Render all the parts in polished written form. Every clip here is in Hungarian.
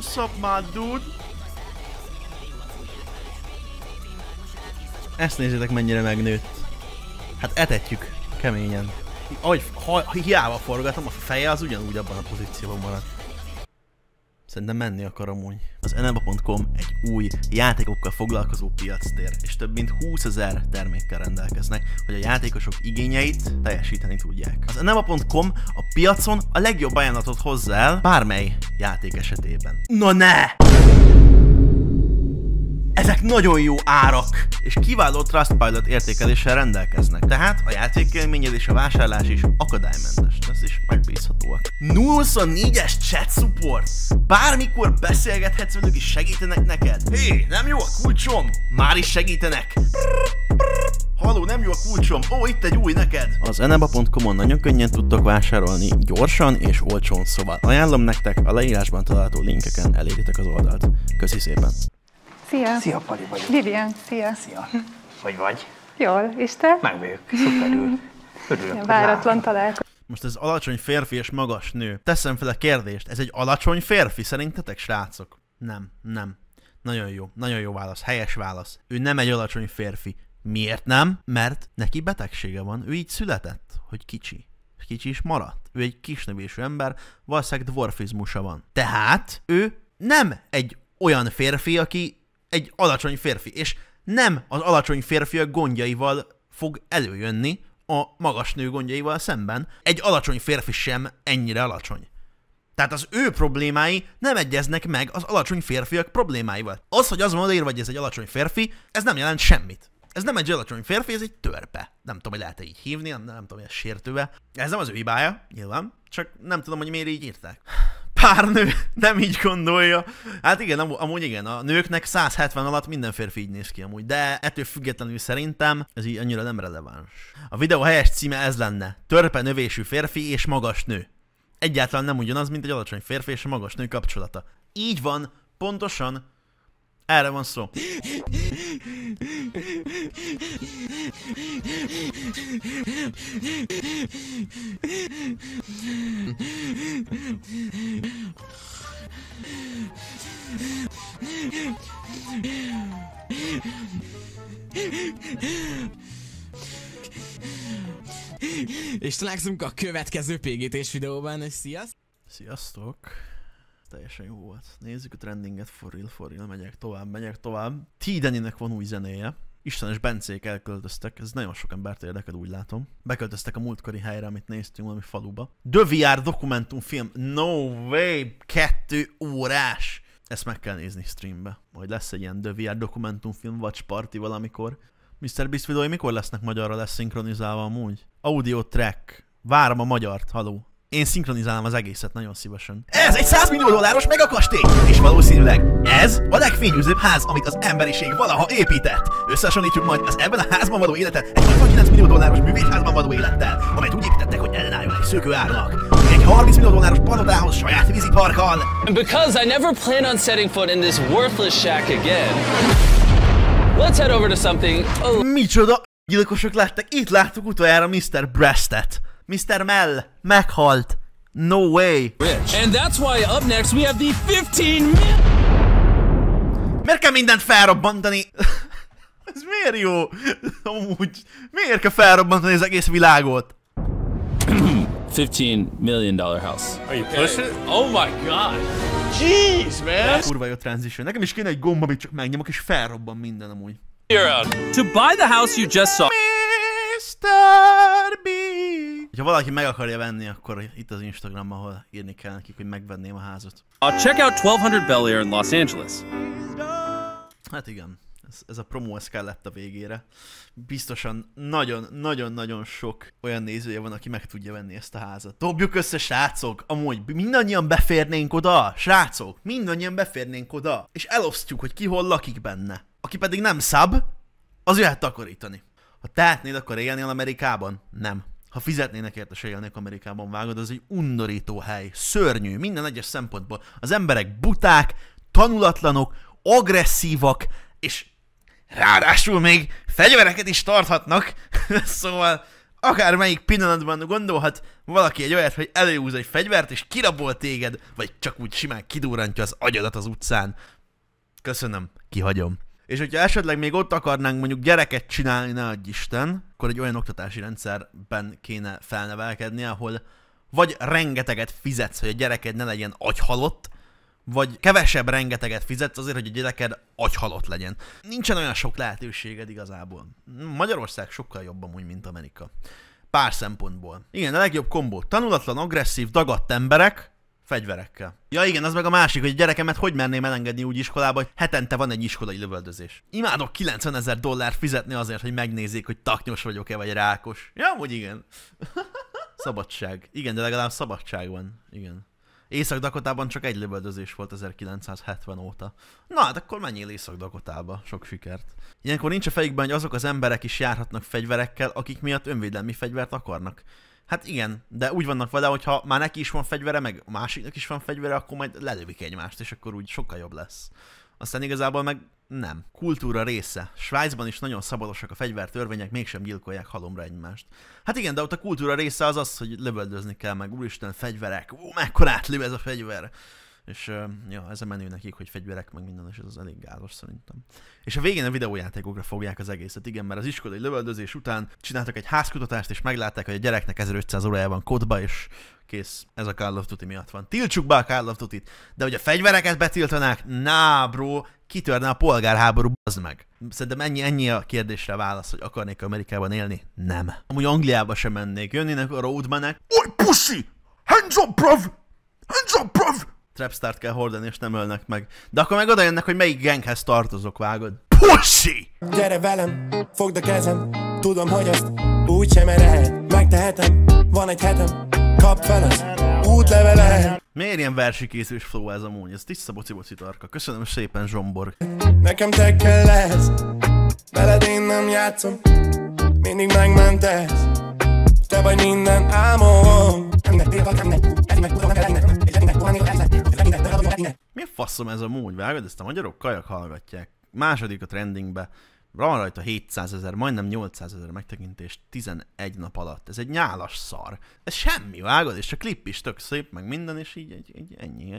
What's up, my dude? Ezt nézzétek, mennyire megnőtt. Hát etetjük keményen. Ahogy hiába forgatom, a feje az ugyanúgy abban a pozícióban maradt. Szerintem menni akar amúgy. Az eneba.com egy új játékokkal foglalkozó piactér, és több mint 20 000 termékkel rendelkeznek, hogy a játékosok igényeit teljesíteni tudják. Az eneba.com a piacon a legjobb ajánlatot hozza el bármely játék esetében. Na ne! Ezek nagyon jó árak, és kiváló Trustpilot értékeléssel rendelkeznek, tehát a játékélményed és a vásárlás is akadálymentes lesz, és megbízhatóak. 0-24-es chat support! Bármikor beszélgethetsz velük és segítenek neked. Hé, nem jó a kulcsom? Már is segítenek! Halló, nem jó a kulcsom? Ó, itt egy új neked! Az eneba.com-on nagyon könnyen tudtok vásárolni, gyorsan és olcsón, szóval ajánlom nektek, a leírásban található linkeken eléritek az oldalt. Köszi szépen! Szia! Szia, Pali vagyok. Vivian, szia! Szia! Hogy vagy? Jól, és te? Meg vagyok. Szuperül. Örülök, hogy Váratlan látom. találkozás. Most ez alacsony férfi és magas nő. Teszem fel a kérdést, ez egy alacsony férfi szerintetek, srácok? Nem, nem. Nagyon jó válasz, helyes válasz. Ő nem egy alacsony férfi. Miért nem? Mert neki betegsége van, ő így született, hogy kicsi. Kicsi is maradt. Ő egy kisnövésű ember, valószínűleg dwarfizmusa van. Tehát ő nem egy olyan férfi, aki egy alacsony férfi, és nem az alacsony férfiak gondjaival fog előjönni a magas nő gondjaival szemben. Egy alacsony férfi sem ennyire alacsony. Tehát az ő problémái nem egyeznek meg az alacsony férfiak problémáival. Az, hogy az van odaírva, hogy ez egy alacsony férfi, ez nem jelent semmit. Ez nem egy alacsony férfi, ez egy törpe. Nem tudom, hogy lehet-e így hívni, nem tudom, hogy ez sértőve. Ez nem az ő hibája, nyilván, csak nem tudom, hogy miért így írták. Pár nő nem így gondolja. Hát igen, amúgy igen, a nőknek 170 alatt minden férfi így néz ki amúgy, de ettől függetlenül szerintem ez így annyira nem releváns. A videó helyes címe ez lenne: törpe növésű férfi és magas nő. Egyáltalán nem ugyanaz, mint egy alacsony férfi és a magas nő kapcsolata. Így van, pontosan erre van szó. És találkozunk a következő PGT-s videóban, és sziasztok! Sziasztok! Teljesen jó volt. Nézzük a trendinget, for real, megyek tovább. T-Deninek van új zenéje. Istenes Bencék elköltöztek, ez nagyon sok embert érdekel, úgy látom. Beköltöztek a múltkori helyre, amit néztünk, valami faluba. The VR dokumentumfilm, no way, 2 órás! Ezt meg kell nézni streambe. Majd lesz egy ilyen The VR dokumentumfilm watch party valamikor. Mr. Beast videói mikor lesznek magyarra leszinkronizálva amúgy? Audio track. Várom a magyart, haló. Én szinkronizálom az egészet nagyon szívesen. Ez egy $100 millió megakastély! És valószínűleg ez a legfényűzőbb ház, amit az emberiség valaha épített. Összehasonlítjuk majd az ebben a házban való életet egy $69 millió művésházban való élettel, amelyet úgy építettek, hogy ellenálljon egy szökőárnak. Egy $30 millió palotához saját víziparkkal. And because I never plan on setting foot in this worthless shack again, let's head over to something. Micsoda gyilkosok lettek, itt láttuk utoljára Mr. Breastet. Mr. Mel meghalt. No way. And that's why up next we have the 15 Miért kell mindent felrobbantani? Ez miért jó? Amúgy miért kell felrobbantani az egész világot? $15 million house. Are you pushing it? Oh my god. Jeez, man. Kurva jó transition. Nekem is kéne egy gomb, amit csak megnyomok és felrobban minden amúgy. To buy the house you just saw. Mr. B. Ha valaki meg akarja venni, akkor itt az Instagram, ahol írni kell nekik, hogy megvenném a házat. Check out 1200 Bel Air in Los Angeles. Hát igen, ez a promó, ez kellett a végére. Biztosan nagyon sok olyan nézője van, aki meg tudja venni ezt a házat. Dobjuk össze, srácok! Amúgy mindannyian beférnénk oda, srácok! Mindannyian beférnénk oda, és elosztjuk, hogy ki hol lakik benne. Aki pedig nem szab, az jöhet takarítani. Ha tehetnéd, akkor élnél Amerikában? Nem. Ha fizetnének érte, se élnék Amerikában, vágod, az egy undorító hely. Szörnyű, minden egyes szempontból. Az emberek buták, tanulatlanok, agresszívak, és ráadásul még fegyvereket is tarthatnak. Szóval Akármelyik pillanatban gondolhat valaki egy olyat, hogy előhúz egy fegyvert, és kirabol téged, vagy csak úgy simán kidurrantja az agyadat az utcán. Köszönöm, kihagyom. És hogyha esetleg még ott akarnánk mondjuk gyereket csinálni, ne adj Isten, akkor egy olyan oktatási rendszerben kéne felnevelkedni, ahol vagy rengeteget fizetsz, hogy a gyereked ne legyen agyhalott, vagy kevesebb rengeteget fizetsz azért, hogy a gyereked agyhalott legyen. Nincsen olyan sok lehetőséged igazából. Magyarország sokkal jobb amúgy, mint Amerika. Pár szempontból. Igen, a legjobb kombó. Tanulatlan, agresszív, dagadt emberek, fegyverekkel. Ja igen, az meg a másik, hogy a gyerekemet hogy merném elengedni úgy iskolába, hogy hetente van egy iskolai lövöldözés. Imádok $90,000 fizetni azért, hogy megnézzék, hogy taknyos vagyok-e, vagy rákos. Ja, hogy igen. Szabadság. Igen, de legalább szabadság van. Igen. Észak-Dakotában csak egy lövöldözés volt 1970 óta. Na hát akkor menjél Észak-Dakotába. Sok sikert. Ilyenkor nincs a fejükben, hogy azok az emberek is járhatnak fegyverekkel, akik miatt önvédelmi fegyvert akarnak. Hát igen, de úgy vannak vele, hogy ha már neki is van fegyvere, meg a másiknak is van fegyvere, akkor majd lelövik egymást, és akkor úgy sokkal jobb lesz. Aztán igazából meg nem. Kultúra része. Svájcban is nagyon szabadosak a fegyvertörvények, mégsem gyilkolják halomra egymást. Hát igen, de ott a kultúra része az az, hogy lövöldözni kell meg. Úristen, fegyverek. Mekkorát lő ez a fegyver. És ja, ez a menő nekik, hogy fegyverek meg minden, és ez az elég gálos szerintem. És a végén a videójátékokra fogják az egészet, igen, mert az iskolai lövöldözés után csináltak egy házkutatást, és meglátták, hogy a gyereknek 1500 órája van kodba, és kész, ez a Call of Duty miatt van. Tiltsuk be a Call of Duty-t, de hogy a fegyvereket betiltanák, na bro, kitörne a polgárháború, bazd meg. Szerintem ennyi a kérdésre a válasz, hogy akarnék Amerikában élni? Nem. Amúgy Angliába sem mennék, jönnének a roadmanek. Oly pussy! Hands up, bruv! Hands up, bruv! Trapstart kell hordani, és nem ölnek meg. De akkor meg oda jönnek, hogy melyik ganghez tartozok, vágod. Pussy! Gyere velem, fogd a kezem, tudom, hogy azt úgysem lehet. Megtehetem, van egy hetem, kap fel az útlevele. Miért ilyen versikészős flow ez amúgy? Ez tiszta boci tarka. Köszönöm szépen, Zsomborg. Nekem te kell lesz, veled én nem játszom, mindig megmentesz. Te vagy minden álmom. Mi a faszom ez amúgy, vágod? Ezt a magyarok kajak hallgatják. Második a trendingbe. Van rajta 700 000, majdnem 800 000 megtekintést 11 nap alatt. Ez egy nyálas szar. Ez semmi, vágod? És a klip is tök szép, meg minden, és így ennyi.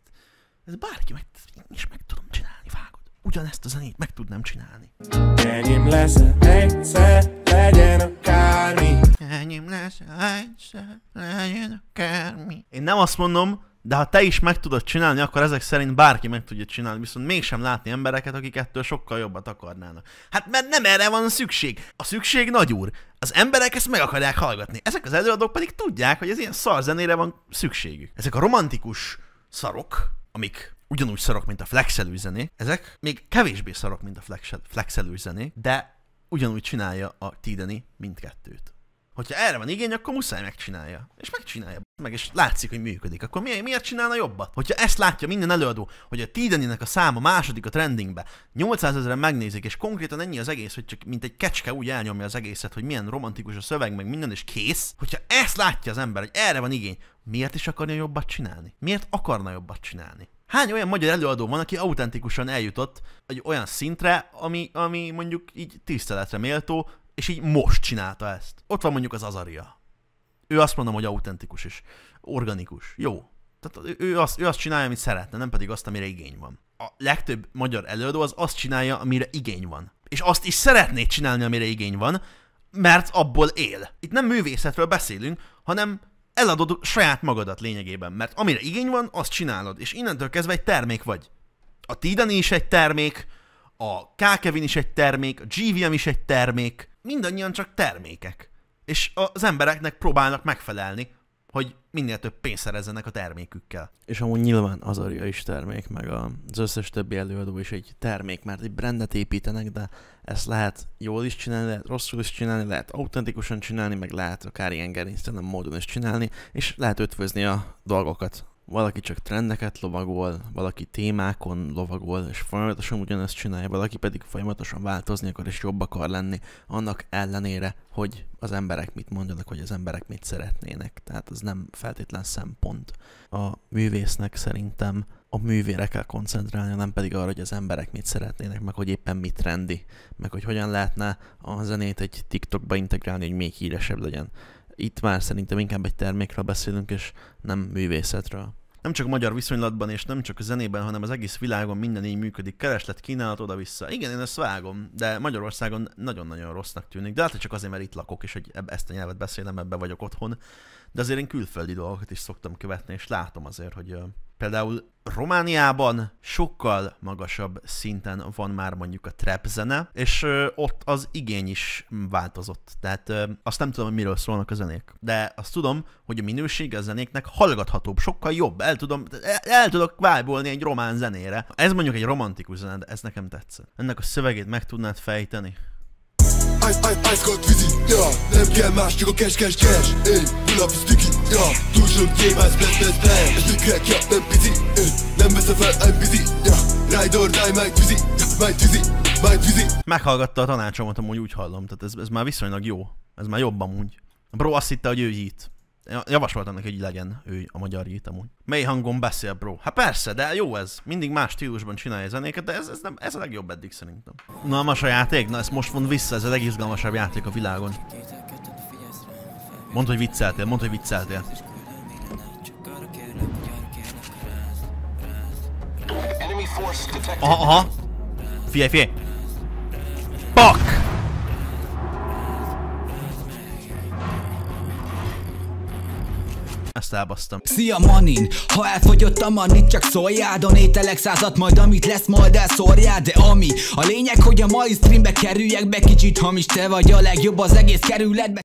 Ez bárki is meg tudom csinálni, vágod? Ugyanezt a zenét meg tudnám csinálni. Enyém lesz egyszer, legyen akármi. Enyém lesz egyszer, legyen akármi. Én nem azt mondom, de ha te is meg tudod csinálni, akkor ezek szerint bárki meg tudja csinálni, viszont mégsem látni embereket, akik ettől sokkal jobbat akarnának. Hát mert nem erre van a szükség. A szükség nagy úr. Az emberek ezt meg akarják hallgatni. Ezek az előadók pedig tudják, hogy ez ilyen szar zenére van szükségük. Ezek a romantikus szarok, amik ugyanúgy szarok, mint a flexelős zené, ezek még kevésbé szarok, mint a flexelős zené, de ugyanúgy csinálja a Tidani mindkettőt. Hogyha erre van igény, akkor muszáj megcsinálja. És megcsinálja. Meg és látszik, hogy működik. Akkor miért csinálna jobbat? Hogyha ezt látja minden előadó, hogy a Tidaninek a száma második a trendingbe, 800 000-en megnézik, és konkrétan ennyi az egész, hogy csak mint egy kecske úgy elnyomja az egészet, hogy milyen romantikus a szöveg, meg minden, és kész. Hogyha ezt látja az ember, hogy erre van igény, miért is akarja jobbat csinálni? Miért akarna jobbat csinálni? Hány olyan magyar előadó van, aki autentikusan eljutott egy olyan szintre, ami mondjuk így tiszteletre méltó, és így most csinálta ezt. Ott van mondjuk az Azaria. Ő azt mondom, hogy autentikus és organikus. Jó. Tehát ő azt csinálja, amit szeretne, nem pedig azt, amire igény van. A legtöbb magyar előadó az azt csinálja, amire igény van. És azt is szeretné csinálni, amire igény van, mert abból él. Itt nem művészetről beszélünk, hanem eladod saját magadat lényegében, mert amire igény van, azt csinálod, és innentől kezdve egy termék vagy. A Tidani is egy termék, a K-Kevin is egy termék, a GVM is egy termék, mindannyian csak termékek. És az embereknek próbálnak megfelelni, hogy minél több pénzt szerezzenek a termékükkel. És amúgy nyilván Azaria is termék, meg az összes többi előadó is egy termék, mert egy brandet építenek, de ezt lehet jól is csinálni, lehet rosszul is csinálni, lehet autentikusan csinálni, meg lehet akár ilyen gerinctelen módon is csinálni, és lehet ötvözni a dolgokat. Valaki csak trendeket lovagol, valaki témákon lovagol, és folyamatosan ugyanezt csinálja, valaki pedig folyamatosan változni akar, és jobb akar lenni, annak ellenére, hogy az emberek mit mondanak, hogy az emberek mit szeretnének. Tehát ez nem feltétlen szempont. A művésznek szerintem a a művére kell koncentrálni, nem pedig arra, hogy az emberek mit szeretnének, meg hogy éppen mit trendi, meg hogy hogyan lehetne a zenét egy TikTokba integrálni, hogy még híresebb legyen. Itt már szerintem inkább egy termékről beszélünk, és nem művészetről. Nem csak a magyar viszonylatban, és nem csak a zenében, hanem az egész világon minden így működik. Kereslet, kínálat, oda-vissza. Igen, én ezt vágom, de Magyarországon nagyon-nagyon rossznak tűnik. De hát, hogy csak azért, mert itt lakok, és hogy ezt a nyelvet beszélem, ebben vagyok otthon. De azért én külföldi dolgokat is szoktam követni, és látom azért, hogy például Romániában sokkal magasabb szinten van már mondjuk a trap zene, és ott az igény is változott. Tehát azt nem tudom, hogy miről szólnak a zenék. De azt tudom, hogy a minősége a zenéknek hallgathatóbb, sokkal jobb. El tudok vibe-olni egy román zenére. Ez mondjuk egy romantikus zene, de ez nekem tetszett. Ennek a szövegét meg tudnád fejteni? Ice cold vízi, ja, nem kell más, csak a cash, ey, pull up sticky, ja, túl sok gyémász, bless, és tükrek, ja, nem pici, nem veszem fel, I'm busy, ja, ride or die, my tűzi. Meghallgatta a tanácsomat, amúgy úgy hallom, tehát ez már viszonylag jó, ez már jobb amúgy. A bro azt hitte, hogy ő Yeet. Javasoltam neki, hogy legyen ő a magyar Yeet amúgy. Mely hangon beszél, bro? Hát persze, de jó ez. Mindig más stílusban csinálja zenéket, de ez a legjobb eddig szerintem. Unalmas a játék? Na ezt most mond vissza, ez a legizgalmasabb játék a világon. Mondd, hogy vicceltél, Aha. Figyelj. Fuck! Ezt elbasztam. Szia Manin, ha elfogyott a manit, csak szóljál, donételek 100-at, majd amit lesz, majd elszórjál, de ami a lényeg, hogy a mai streambe kerüljek be, kicsit hamis, te vagy a legjobb az egész kerületbe.